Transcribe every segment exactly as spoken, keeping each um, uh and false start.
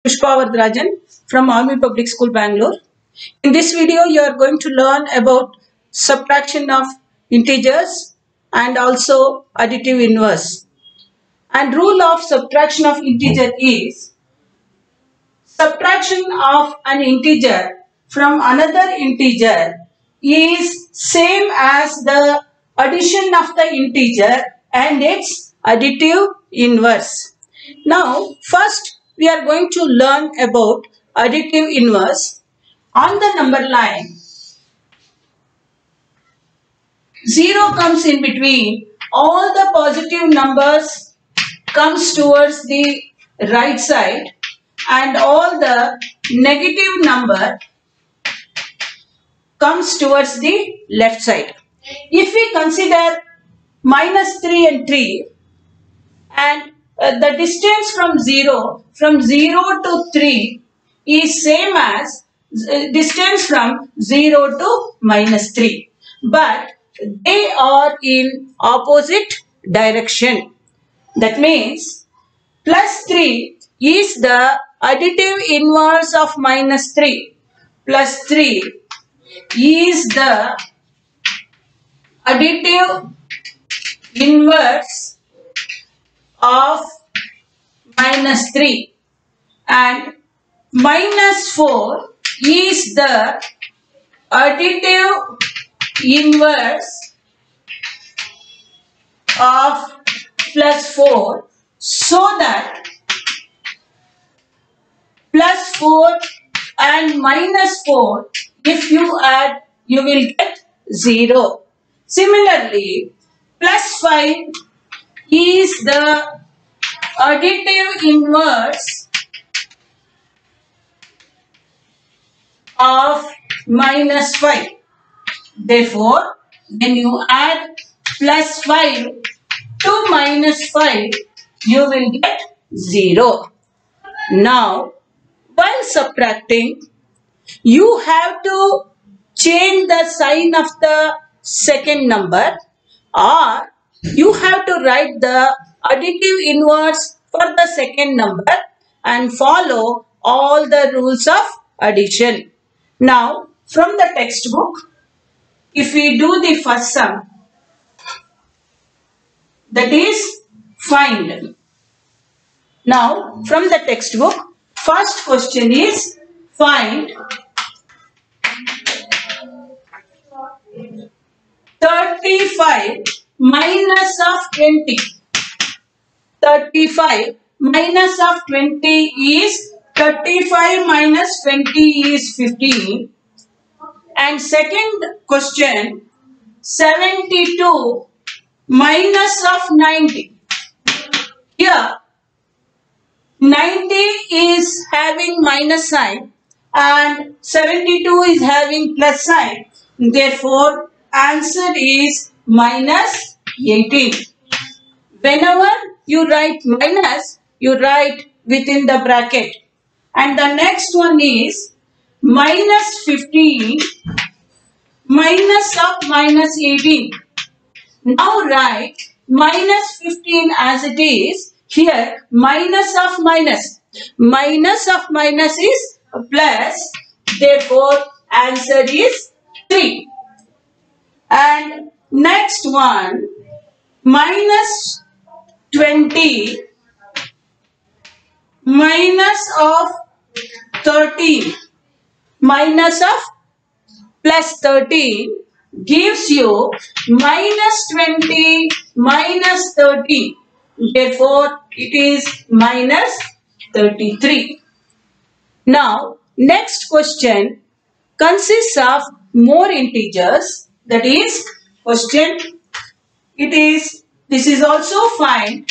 Pushpa Varatharajan from Army Public School, Bangalore. In this video, you are going to learn about subtraction of integers and also additive inverse. And rule of subtraction of integer is subtraction of an integer from another integer is same as the addition of the integer and its additive inverse. Now, first we are going to learn about additive inverse. On the number line, zero comes in between. All the positive numbers comes towards the right side and all the negative number comes towards the left side. If we consider minus three and three and uh, the distance from zero, from zero to three is same as uh, distance from zero to minus three. But they are in opposite direction. That means plus three is the additive inverse of minus three. Plus three is the additive inverse of minus three, and minus four is the additive inverse of plus four, so that plus four and minus four, if you add, you will get zero. Similarly, plus five is the additive inverse of minus five. Therefore, when you add plus five to minus five, you will get zero. Now, while subtracting, you have to change the sign of the second number, or you have to write the additive inverse for the second number and follow all the rules of addition. Now, from the textbook, if we do the first sum, that is find. Now, from the textbook, first question is find thirty-five minus of twenty. thirty-five minus of twenty is thirty-five minus twenty is fifteen. And second question, seventy-two minus of ninety. Here, ninety is having minus sign and seventy-two is having plus sign. Therefore, answer is minus eighteen. Whenever you write minus, you write within the bracket. And the next one is minus fifteen minus of minus eighteen. Now write minus fifteen as it is. Here minus of minus. Minus of minus is plus. Therefore, answer is three. And next one, minus twenty minus of thirteen. Minus of plus thirteen gives you minus twenty minus thirteen. Therefore, it is minus thirty-three. Now, next question consists of more integers. That is, question, it is, this is also find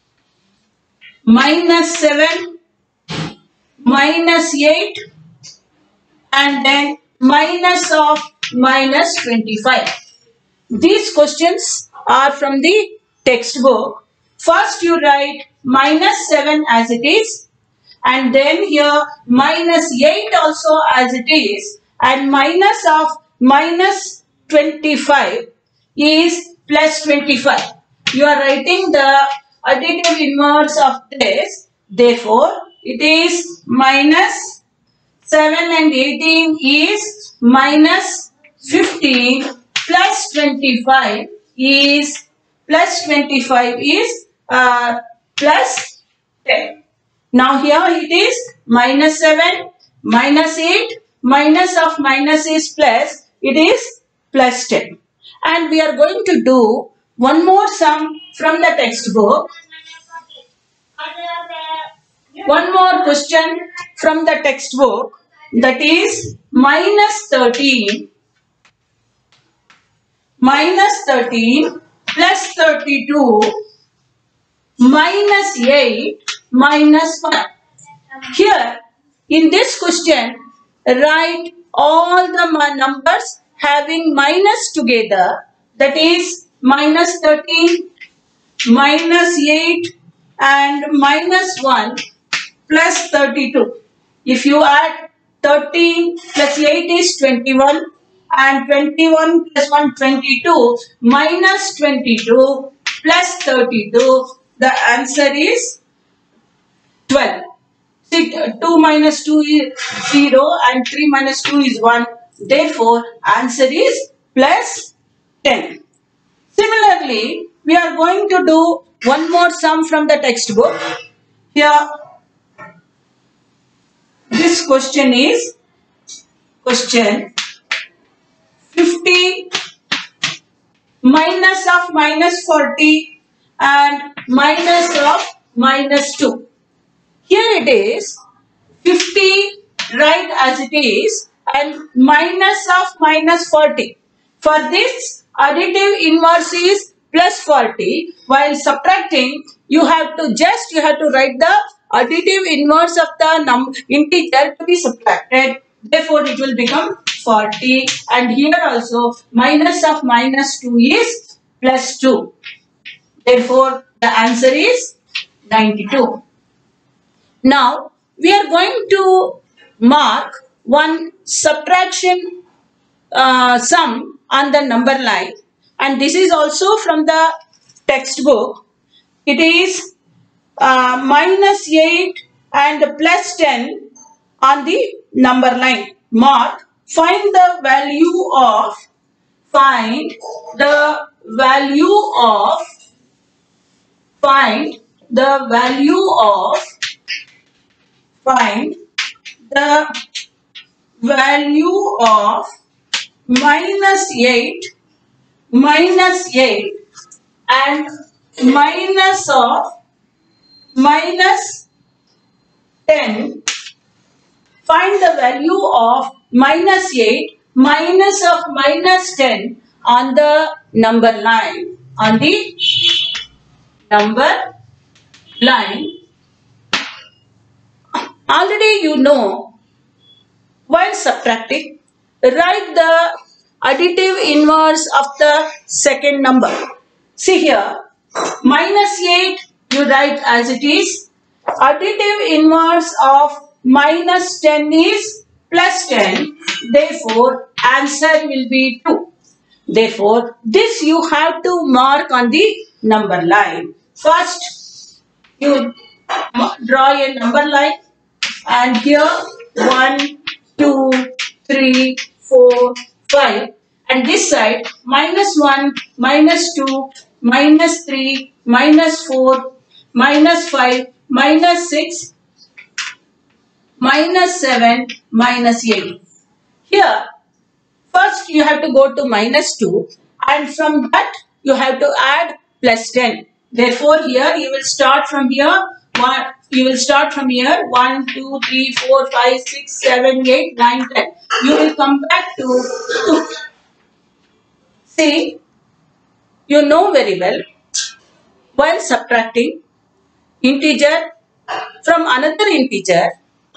minus seven, minus eight, and then minus of minus twenty-five. These questions are from the textbook. First you write minus seven as it is, and then here minus eight also as it is, and minus of minus twenty-five is plus twenty-five. You are writing the additive inverse of this. Therefore, it is minus seven and eighteen is minus fifteen plus twenty-five is plus twenty-five is uh, plus ten. Now here it is minus seven, minus eight, minus of minus is plus, it is plus ten. And we are going to do one more sum from the textbook. One more question from the textbook, that is minus thirteen, minus thirteen plus thirty-two minus eight minus one. Here in this question, write all the numbers having minus together, that is minus thirteen, minus eight and minus one plus thirty-two. If you add thirteen plus eight is twenty-one and twenty-one plus one twenty-two minus twenty-two plus thirty-two, the answer is twelve. See, two minus two is zero and three minus two is one. Therefore, answer is plus ten. Similarly, we are going to do one more sum from the textbook. Here, this question is question fifty minus of minus forty and minus of minus two. Here it is fifty, write as it is, and minus of minus forty. For this, additive inverse is plus forty. While subtracting, you have to just you have to write the additive inverse of the num integer to be subtracted. Therefore, it will become forty. And here also, minus of minus two is plus two. Therefore, the answer is ninety-two. Now, we are going to mark one subtraction uh, sum on the number line, and this is also from the textbook. It is uh, minus eight and plus ten on the number line. Mark, find the value of, find the value of, find the value of, find the value of minus eight, minus eight and minus of minus ten. Find the value of minus eight, minus of minus ten on the number line, on the number line. Already you know, while subtracting, write the additive inverse of the second number. See here, minus eight you write as it is. Additive inverse of minus ten is plus ten. Therefore, answer will be two. Therefore, this you have to mark on the number line. First, you draw a number line. And here one, two, three, four, five. And this side minus one, minus two, minus three, minus four, minus five, minus six, minus seven, minus eight. Here first you have to go to minus two, and from that you have to add plus ten. Therefore, here you will start from here. One, you will start from here one, two, three, four, five, six, seven, eight, nine, ten. You will come back to two. See, you know very well, while subtracting integer from another integer,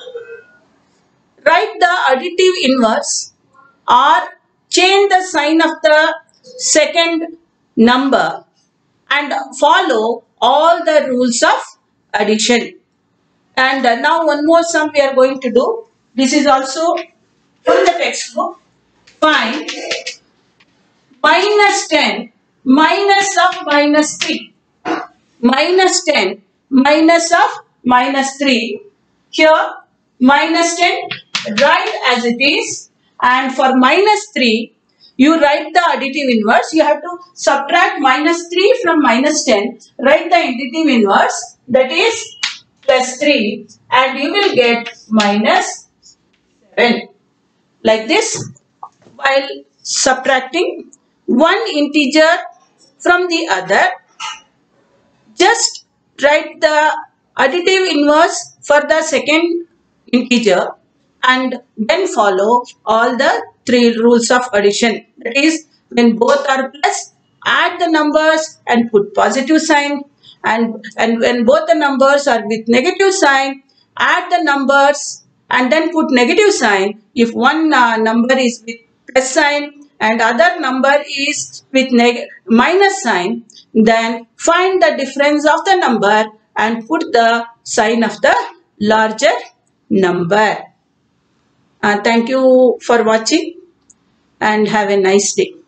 write the additive inverse or change the sign of the second number and follow all the rules of addition. And uh, now one more sum we are going to do. This is also from the textbook. Find minus ten minus of minus three. Minus ten minus of minus three. here minus ten, write as it is, and for minus three, you write the additive inverse. You have to subtract minus three from minus ten, write the additive inverse, that is plus three, and you will get minus seven. Like this, while subtracting one integer from the other, just write the additive inverse for the second integer and then follow all the three rules of addition. That is, when both are plus, add the numbers and put positive sign, and, and when both the numbers are with negative sign, add the numbers and then put negative sign. If one uh, number is with plus sign and other number is with neg minus sign, then find the difference of the number and put the sign of the larger number. Uh, thank you for watching and have a nice day.